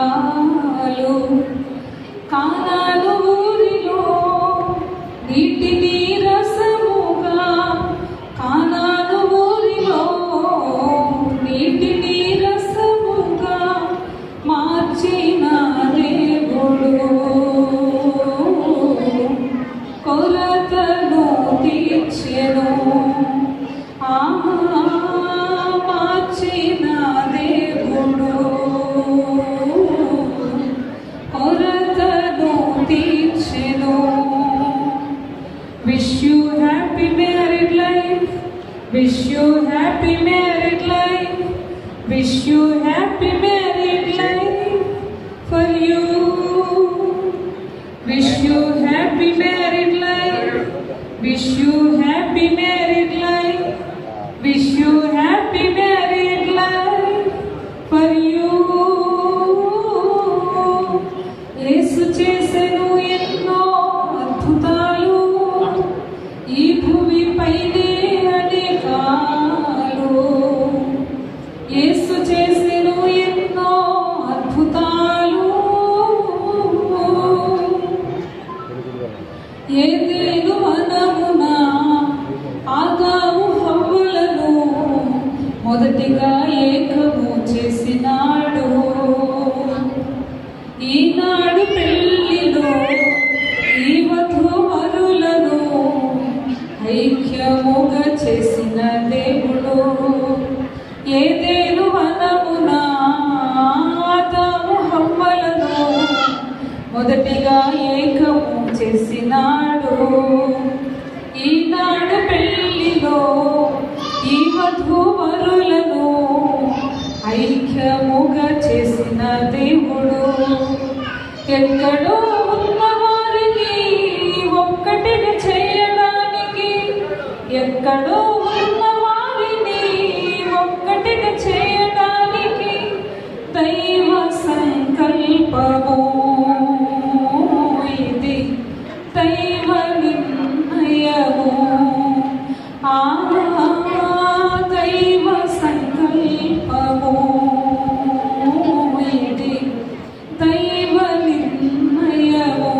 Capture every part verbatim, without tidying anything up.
మేఘాలు కానాను ఊరిలో నీటిని రసముగా కానాను ఊరిలో నీటిని రసముగా మార్చిన దేవుడు కొరతను తీర్చెను మార్చిన దేవుడు కొరతను తీర్చెను. Wish you happy married life. Wish you happy married life. Wish you happy married life for you. Wish you happy married life. Wish you happy married life. Wish you happy married life for you. యేసు చేసెను ఎన్నో అద్భుతాలు ఈ భూమిపైనే అనేకాలు. యేసు చేసెను ఎన్నో అద్భుతాలు ఏదేను వనమున ఆదాము హవ్వలను మొదటిగా ఏకము చేసినాడు. ఈనాడు పెళ్లిలో ఈ వధూవరులను ఐక్యముగా చేసిన దేవుడు ఏదేను వనమున ఆదాము హవ్వలను మొదటిగా ఏకము చేసినాడు. ఈనాడు పెళ్లిలో ఈ వధూవరులను ఐక్యముగా చేసిన దేవుడు ఎక్కడో ఉన్న వారిని ఒక్కటిగా చేయడానికి ఎక్కడో ఉన్న వారిని ఒక్కటిగా చేయడానికి దైవ సంకల్పము ఇది దైవ నిర్ణయము. ఆ దైవ సంకల్పము ఇది దైవ నిర్ణయము.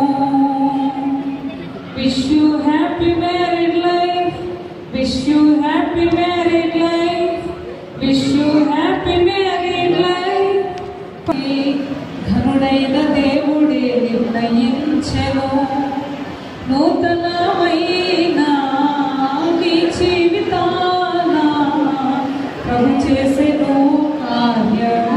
Wish you happy married life. Wish you happy married life. Wish you happy married life. ఘనుడైన దేవుడే నిర్ణయించెను నూతనమైన నీ జీవితాన ప్రభు చేసెను కార్యము.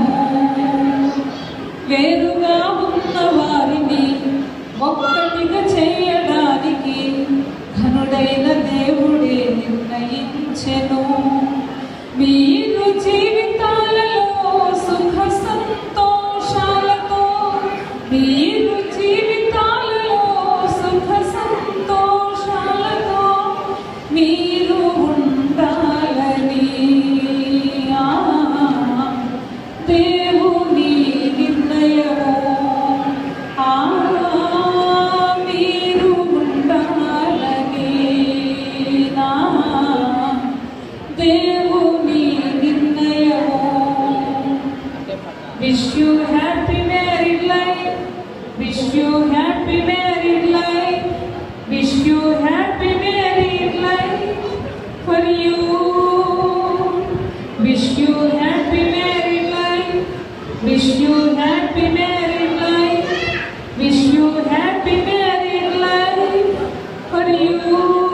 వేరుగా ఉన్న వారిని ఒక్కటిగా చేయడానికి ఘనుడైన దేవుడే నిర్ణయించెను. మీరు జీవితాలలో సుఖ సంతోషాలతో మీరు జీవితాలలో సుఖ సంతోషాలతో మీరు ఉండాలని దేవుని నిర్ణయము. మీరు ఉండాలని దేవుని నిర్ణయము. Wish you happy married life. Wish you happy married life. Wish you happy married life for you. Wish you happy married life. Wish you happy married life. Wish you happy married life for you.